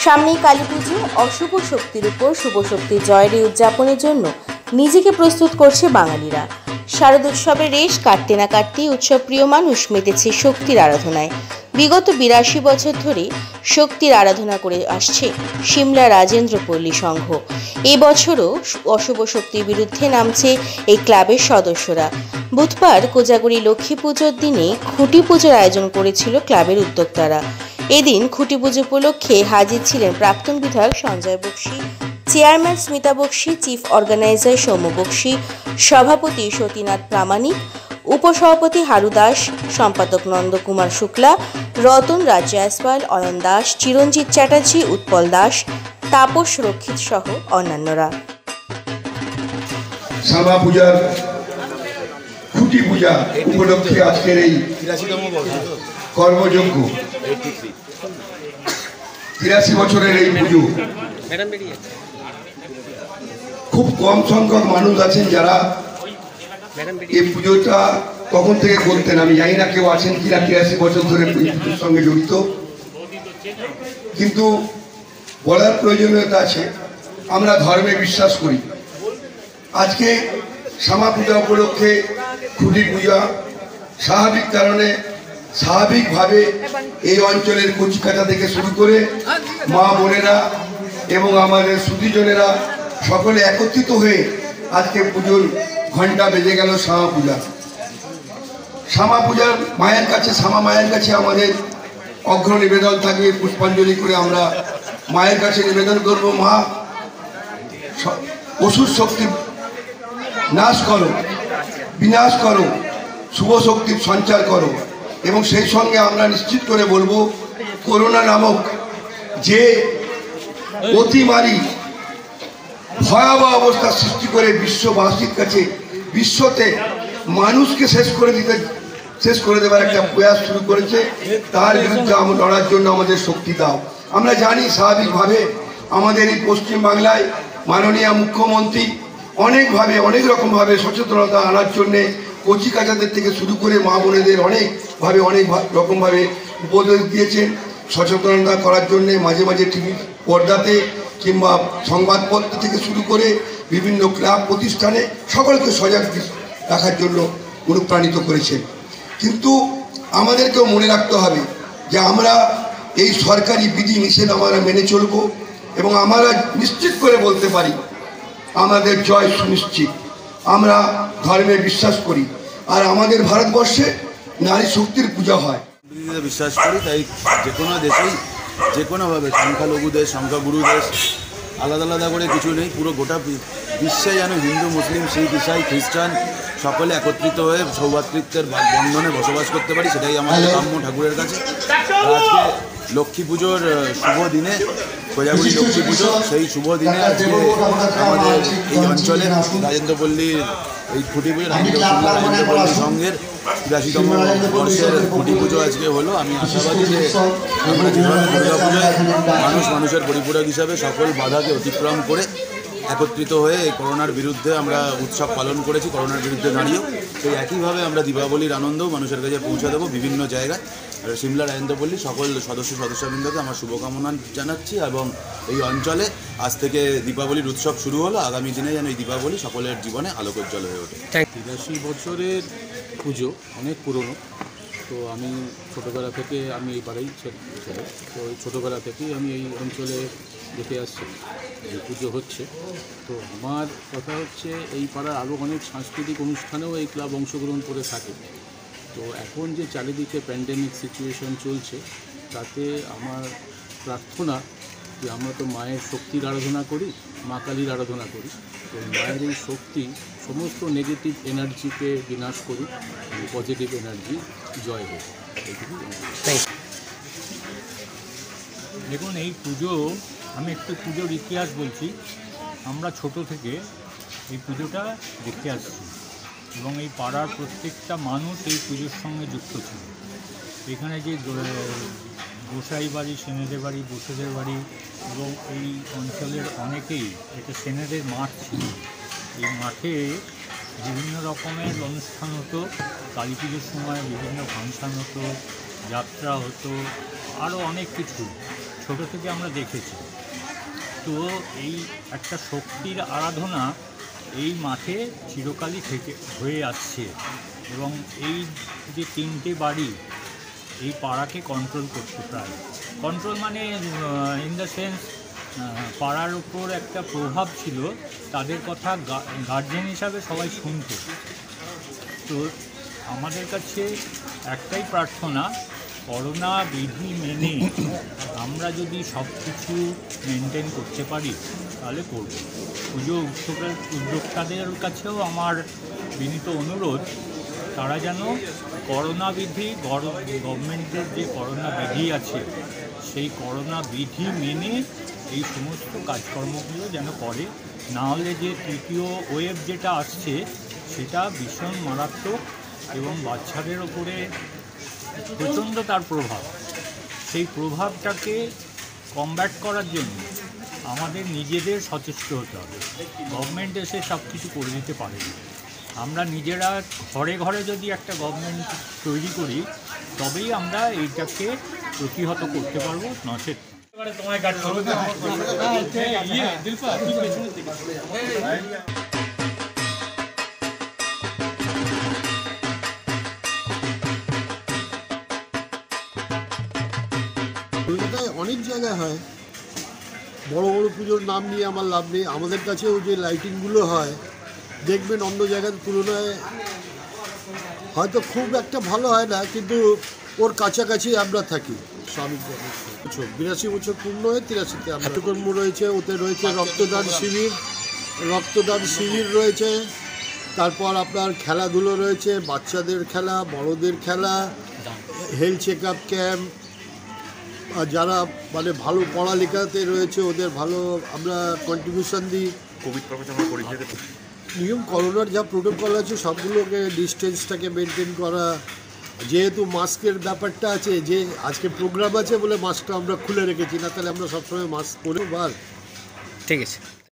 সামনেই কালী পুজো, অশুভ শক্তির উপর শুভ শক্তির জয়ের উদযাপনের জন্য নিজেকে প্রস্তুত করছে বাঙালিরা। শারদোৎসবের রেশ কাটতে না কাটতেই উৎসবপ্রিয় মানুষ মেতেছে শক্তির আরাধনায়। বিগত ৮২ বছর ধরে শক্তির আরাধনা করে আসছে সিমলা রাজেন্দ্রপল্লী সংঘ। এই বছরও অশুভ শক্তির বিরুদ্ধে নামছে এই ক্লাবের সদস্যরা। বুধবার কোজাগরী লক্ষ্মী পুজোর দিনে খুঁটি পুজোর আয়োজন করেছিল ক্লাবের উদ্যোক্তারা। এদিন খুঁটি পুজো উপলক্ষে হাজির ছিলেন প্রাক্তন বিধায়ক Sanjay Bakshi, chairman Smita Bakshi, chief organiser Soumya Bakshi, সভাপতি সতীনাথ প্রামাণিক, উপসভাপতি হারু দাস, সম্পাদক নন্দকুমার শুক্লা, রতন রাজ জয়সওয়াল, অয়ন দাস, চিরঞ্জিত চ্যাটার্জি, উৎপল দাস, তাপস রক্ষিত সহ অন্যান্যরা। শ্যামা পূজার খুঁটি পূজা উপলক্ষে আজকের এই কর্মযজ্ঞ ৮৩ বছরের এই পুজো। খুব কম সংখ্যক মানুষ আছেন যারা এই পুজোটা কখন থেকে করতেন, আমি জানি না কেউ আছেন কিনা ৮৩ বছর ধরে পুজোর সঙ্গে জড়িত, কিন্তু বলার প্রয়োজনীয়তা আছে। আমরা ধর্মে বিশ্বাস করি। আজকে শ্যামা পূজা উপলক্ষে খুঁটি পূজা স্বাভাবিক কারণে স্বাভাবিকভাবে এই অঞ্চলের কচিকাঁচা থেকে শুরু করে মা বোনেরা এবং আমাদের সুধীজনেরা সকলে একত্রিত হয়ে আজকে পুজোর ঘণ্টা বেজে গেল শ্যামা পূজা। শ্যামা পূজার মায়ের কাছে, শ্যামা মায়ের কাছে আমাদের অগ্র নিবেদন থাকবে। পুষ্পাঞ্জলি করে আমরা মায়ের কাছে নিবেদন করব, মা অসুর শক্তি নাশ করো, বিনাশ করো, শুভ শক্তির সঞ্চার করো। এবং সেই সঙ্গে আমরা নিশ্চিত করে বলবো, করোনা নামক যে অতিমারী ভয়াবহ অবস্থা সৃষ্টি করে বিশ্ববাসীর কাছে, বিশ্বতে মানুষকে শেষ করে দেওয়ার একটা প্রয়াস শুরু করেছে, তার বিরুদ্ধে আমরা লড়ার জন্য আমাদের শক্তি দাও। আমরা জানি স্বাভাবিকভাবে আমাদের এই পশ্চিমবাংলায় মাননীয় মুখ্যমন্ত্রী অনেকভাবে অনেক রকমভাবে সচেতনতা আনার জন্যে কচিকাঁচাদের থেকে শুরু করে মা বোনেদের অনেক রকমভাবে উপদেশ দিয়েছেন। সচেতনতা করার জন্যে মাঝে মাঝে টিভি পর্দাতে কিংবা সংবাদপত্র থেকে শুরু করে বিভিন্ন ক্লাব প্রতিষ্ঠানে সকলকে সজাগ রাখার জন্য অনুপ্রাণিত করেছেন। কিন্তু আমাদেরকেও মনে রাখতে হবে যে আমরা এই সরকারি বিধি নিষেধ আমরা মেনে চলব এবং আমরা নিশ্চিত করে বলতে পারি আমাদের জয় সুনিশ্চিত। আমরা ধর্মে বিশ্বাস করি, আর আমাদের ভারতবর্ষে নারী শক্তির পূজা হয়। বিশ্বাস করি, তাই যে কোনো দেশেই যে কোনোভাবে সংখ্যালঘু দেশ, সংখ্যাগুরু দেশ আলাদা আলাদা করে কিছু নেই। পুরো গোটা বিশ্বে যেন হিন্দু, মুসলিম, শিখ, ইসাই, খ্রিস্টান সকলে একত্রিত হয়ে সৌভাতৃত্বের বন্ধনে বসবাস করতে পারি, সেটাই আমাদের কাম্য ঠাকুরের কাছে। আজকে লক্ষ্মী পুজোর শুভ দিনে, কোজাগরী লক্ষ্মী পুজো, সেই শুভ দিনে আজকে আমাদের এই অঞ্চলে রাজেন্দ্রপল্লীর এই খুঁটি পুজো, রাজেন্দ্রপল্লী সংঘের ৮৩তম বর্ষের খুঁটি পুজো আজকে হলো। আমি আশাবাদী যে আমরা যেভাবে দুর্গা পুজোয় মানুষের পরিপূরক হিসাবে সকল বাধাকে অতিক্রম করে একত্রিত হয়ে এই করোনার বিরুদ্ধে আমরা উৎসব পালন করেছি, করোনার বিরুদ্ধে দাঁড়িয়েও সেই একইভাবে আমরা দীপাবলির আনন্দও মানুষের কাছে পৌঁছে দেবো বিভিন্ন জায়গায়। সিমলা রাজেন্দ্রপল্লী সকল সদস্যবৃন্দকে আমার শুভকামনা জানাচ্ছি এবং এই অঞ্চলে আজ থেকে দীপাবলির উৎসব শুরু হলো। আগামী দিনে যেন এই দীপাবলি সকলের জীবনে আলোকোজ্জ্বল হয়ে ওঠে। ৮৩ বছরের পুজো, অনেক পুরনো। তো আমি ছোটোবেলা থেকে আমি এই পাড়াই ছেলে, তো ছোটোবেলা থেকেই আমি এই অঞ্চলে দেখে আসছি এই পুজো হচ্ছে। তো আমার কথা হচ্ছে, এই পাড়ার আরও অনেক সাংস্কৃতিক অনুষ্ঠানেও এই ক্লাব অংশগ্রহণ করে থাকে। তো এখন যে চারিদিকে প্যান্ডেমিক সিচুয়েশন চলছে, তাতে আমার প্রার্থনা যে আমরা তো মায়ের শক্তির আরাধনা করি, মা কালীর আরাধনা করি, তো মায়ের এই শক্তি সমস্ত নেগেটিভ এনার্জিকে বিনাশ করুক, পজিটিভ এনার্জি জয় হোক। দেখুন, এই পুজো, আমি একটু পুজোর ইতিহাস বলছি। আমরা ছোট থেকে এই পুজোটা দেখে আসছি এবং এই পাড়ার প্রত্যেকটা মানুষ এই পুজোর সঙ্গে যুক্ত ছিল। এখানে যে গোসাই বাড়ি, সেনেদের বাড়ি, বসুদের বাড়ি এবং এই অঞ্চলের অনেকেই, এটা সেনেদের মাঠ ছিল। এই মাঠে বিভিন্ন রকমের অনুষ্ঠান হতো, কালী পুজোর সময় বিভিন্ন ফাংশান হতো, যাত্রা হতো, আরও অনেক কিছু ছোট থেকে আমরা দেখেছি। তো এই একটা শক্তির আরাধনা এই মাঠে চিরকালই থেকে হয়ে আসছে, এবং এই যে 3টে বাড়ি এই পাড়াকে কন্ট্রোল করতে, প্রায় কন্ট্রোল মানে ইন দ্য সেন্স পাড়ার উপর একটা প্রভাব ছিল, তাদের কথা গার্জেন হিসাবে সবাই শুনত। তো আমাদের কাছে একটাই প্রার্থনা, করোনা বিধি মেনে আমরা যদি সব কিছু মেনটেন করতে পারি তাহলে করব। পুজো উদ্যোক্তাদের কাছেও আমার বিনীত অনুরোধ, তারা যেন করোনা বিধি, গভর্নমেন্টের যে করোনা বিধি আছে সেই করোনা বিধি মেনে এই সমস্ত কাজকর্মগুলো যেন করে, না হলে যে তৃতীয় ওয়েভ যেটা আসছে সেটা ভীষণ মারাত্মক এবং বাচ্চাদের ওপরে প্রচণ্ড তার প্রভাব। সেই প্রভাবটাকে কমব্যাট করার জন্য আমাদের নিজেদের সচেষ্ট হতে হবে। গভর্নমেন্ট এসে সব কিছু করে দিতে পারে না। আমরা নিজেরা ঘরে ঘরে যদি একটা গভর্নমেন্ট তৈরি করি তবেই আমরা এইটাকে প্রতিহত করতে পারবো, নচেত তোমায় কাট করবো। কলকাতায় অনেক জায়গায় হয়, বড় বড় পুজোর নাম নিয়ে আমার লাভ নেই। আমাদের কাছেও যে লাইটিংগুলো হয় দেখবেন অন্য জায়গার তুলনায় হয়তো খুব একটা ভালো হয় না, কিন্তু ওর কাছাকাছি আমরা থাকি। স্বামী 82 বছর পূর্ণ হয়ে 83তে আমরা কর্ম রয়েছে, ওতে রয়েছে রক্তদান শিবির রয়েছে, তারপর আপনার খেলাধুলো রয়েছে, বাচ্চাদের খেলা, বড়দের খেলা, হেলথ চেক আপ ক্যাম্প, আর যারা মানে ভালো পড়ালেখাতে রয়েছে ওদের ভালো আমরা কন্ট্রিবিউশন দিই। কোভিড প্রোটোকল করে নিয়ম করোনার যা প্রোটোকল আছে সবগুলোকে ডিস্টেন্সটাকে মেনটেন করা, যেহেতু মাস্কের ব্যাপারটা আছে, যে আজকে প্রোগ্রাম আছে বলে মাস্কটা আমরা খুলে রেখেছি, না তাহলে আমরা সবসময় মাস্ক পরে বার। ঠিক আছে।